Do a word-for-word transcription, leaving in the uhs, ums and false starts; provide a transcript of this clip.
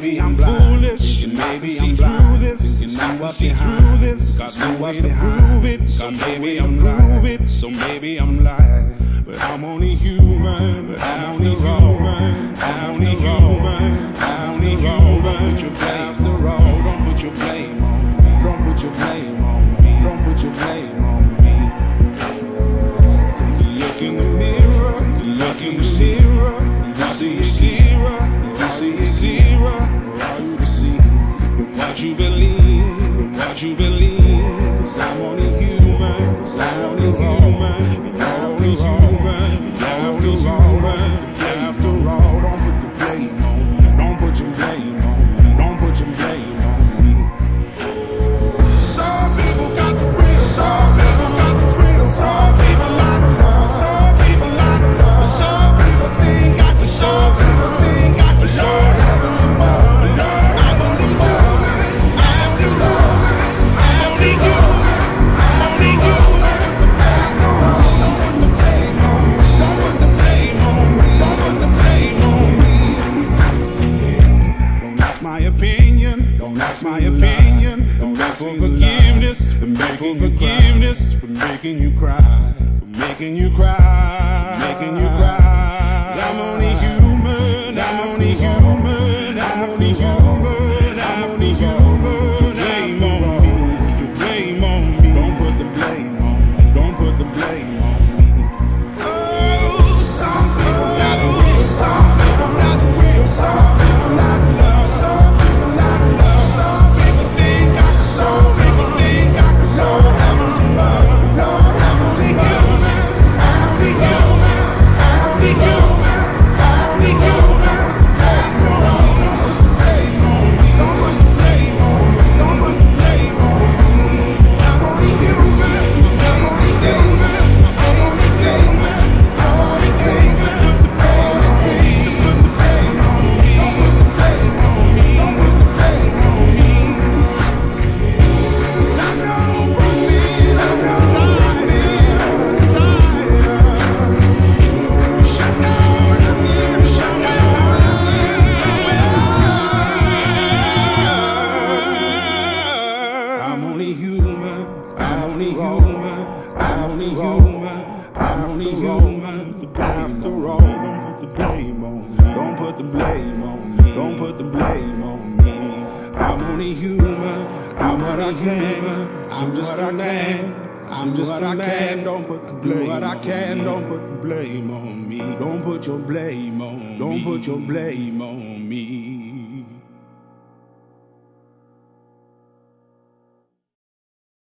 maybe I'm foolish, and maybe I'm blind. Thinking I can see through this, got no way to prove it. So maybe I'm prove it, so maybe I'm lying. But I'm only human, but I'm only human. I'm only human, I'm only human. Don't put your blame after all, don't put your blame on me. Don't put your blame on me. Don't put your blame on me. Take a look in the mirror, take a look in the mirror. You see it clearer, you see it clearer. All you can see in what you believe, in what you believe. 'Cause I'm only human, 'cause I'm only human. You're only human, you're only human. After all, don't put the blame on me. Don't put your blame on me. Don't put your blame on me. Some people got the real, some people got the real, some people got the love, some people got the love, some people think I can show, people think I can show. I believe you, I'm only human, I'm only human, I'm only human. Don't put the blame on me, don't put the blame on me, don't put the blame on me. Don't ask my opinion, don't ask my opinion. Don't ask for forgiveness, for making forgiveness, for making you cry, for making you cry, making you cry. I'm only human, I'm only human, I'm only human, I'm only human. So blame on me, so blame on me. Don't put the blame on me, don't put the blame on me. Oh, some people got the real, some people got the real, some people got the love, some people got the love, some people think I can show, people think I can show. I'm only love, Lord, I'm only human, I'm only human, I'm only human, I'm only human. Don't put the blame on me, don't put the blame on me, don't put the blame on me. I'm only human, I'm only human, I'm only human, I'm only human, I'm only human. Put the blame on me, don't put the blame on me, don't put the blame on me. I know for me, I know for me, shut down again, shut down again somewhere. I'm only human, I'm only human, I'm only human, I'm only human. After all, don't put the blame on me, don't put the blame on me, don't put the blame on me. I'm only human, I'm what I can, I'm just what I can, I'm just what I can. Don't put the blame, what I can, don't put the blame on me. Don't put your blame on me, don't put your blame on me.